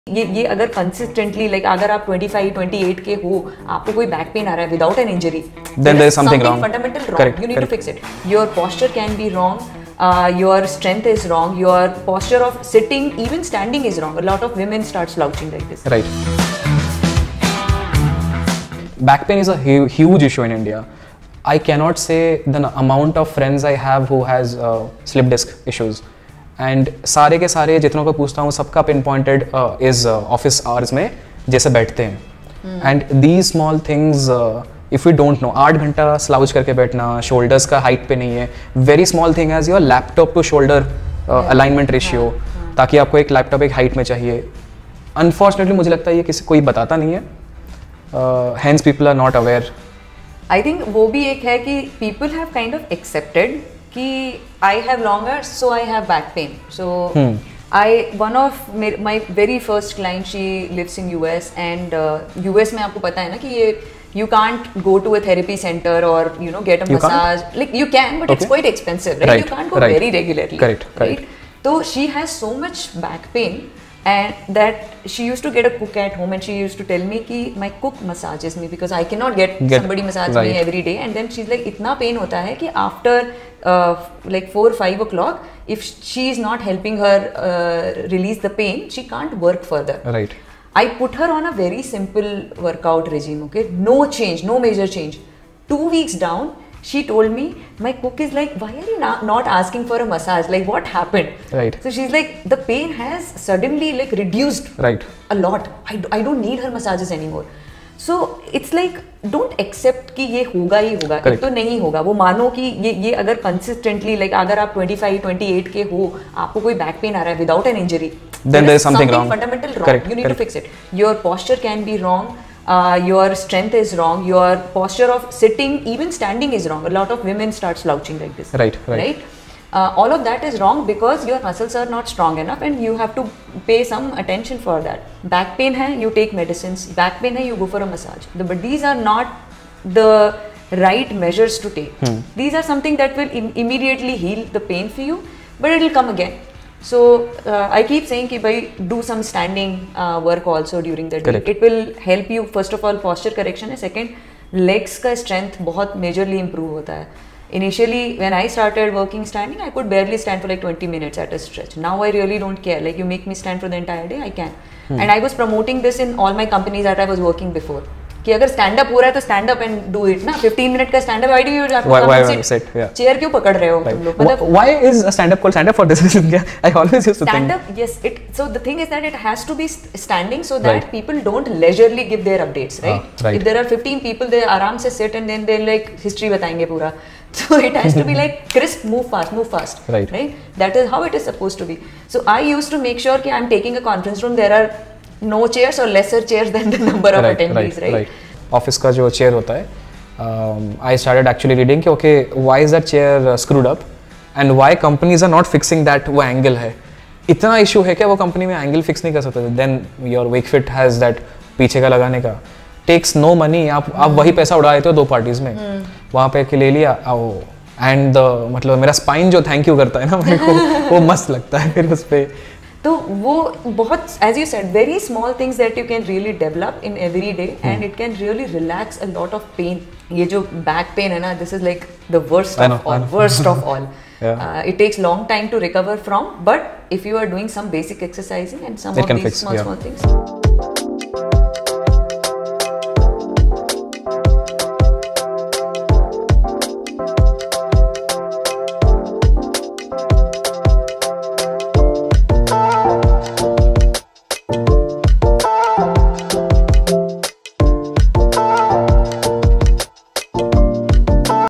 ये अगर consistently like अगर आप 25-28 के हो, आपको कोई बैक पेन आ रहा है without an injury, then there is something wrong, fundamental wrong. correct, You need correct. to fix it. Your posture can be wrong, your strength is wrong, your posture of sitting, even standing is wrong. A lot of women start slouching like this. Right. Back pain is a huge issue in India. I cannot say the amount of friends I have who has slip disc issues. And सारे के सारे जितनों को पूछता हूँ सबका pinpointed is office hours में जैसे बैठते हैं. And these small things if you don't know 8 घंटा स्लाउच करके बैठना, शोल्डर्स का हाइट पे नहीं है, very small thing as your laptop to shoulder alignment ratio, ताकि आपको एक लैपटॉप एक हाइट में चाहिए. अनफॉर्चुनेटली मुझे लगता है ये किसी कोई बताता नहीं है, hence people are not aware. I think वो भी एक है कि people have kind of accepted कि I have long arms, so I have back pain. So one of my very first client, she lives in US, and US में आपको पता है ना कि ये you can't go to a therapy center or get a massage. Like you can, but it's quite expensive, right? You can't go very regularly. Correct. So she has so much back pain, and that she used to get a cook at home, and she used to tell me कि my cook massages me because I cannot get somebody massage me every day. And then she's like इतना pain होता है कि after like 4-5 o'clock, if she is not helping her release the pain, she can't work further. Right. I put her on a very simple workout regime. Okay, no change, no major change. 2 weeks down, she told me, my cook is like, why are you not asking for a massage? Like, what happened? Right. So she's like, the pain has suddenly like reduced. Right. A lot. I don't need her massages anymore. So it's like, don't accept कि ये होगा ही होगा. तो नहीं होगा. वो मानो कि ये अगर consistently like अगर आप 25-28 के हो, आपको कोई बैक पेन आ रहा है without an injury, then there is something wrong. Fundamental wrong. Correct. You need to fix it. Your posture can be wrong. Your strength is wrong. Your posture of sitting, even standing is wrong. A lot of women start slouching like this. Right. All of that is wrong because your muscles are not strong enough, and you have to pay some attention for that. Back pain hai, you take medicines. Back pain hai, you go for a massage. But these are not the right measures to take. These are something that will immediately heal the pain for you, but it will come again. So I keep saying कि भाई do some standing work also during the day. Correct. It will help you. First of all, posture correction है. Second, legs का strength बहुत majorly improve होता है. Initially, when I started working standing, I could barely stand for like 20 minutes at a stretch. Now I really don't care. Like you make me stand for the entire day, I can. And I was promoting this in all my companies that I was working before. कि अगर stand up हो रहा है तो stand up and do it ना. 15 minute का stand up, why do you have to come and sit? Chair क्यों पकड़ रहे हो तुम लोग? मतलब why is a stand up called stand up for this reason? I always used to think. Stand up, yes. So the thing is that it has to be standing so that people don't leisurely give their updates, right? If there are 15 people, they आराम से sit and then they like history बताएंगे पूरा. So it has to be like crisp, move fast. Right. That is how it is supposed to be. So I used to make sure कि I'm taking a conference room, there are no chairs or lesser chairs than the number of attendees, right? Office का जो chair होता है, I started actually reading कि okay, why is that chair screwed up and why companies are not fixing that वो angle है. इतना issue है क्या वो company में angle fix नहीं कर सकते? Then your Wakefit has that पीछे का लगाने का. Takes no money. आप वही पैसा उड़ा देते हो 2 पार्टीज में. वहाँ पे के ले लिया एंड मतलब मेरा स्पाइन जो थैंक यू करता है ना मेरे को, वो मस्त लगता है फिर उस पे. तो वो बहुत, as you said, very small things that you can really develop in every day, and it can really relax a lot of pain. ये जो back pain है ना, this is like the worst of all. It takes long time to recover from, but if you are doing some basic exercising and some of these small things.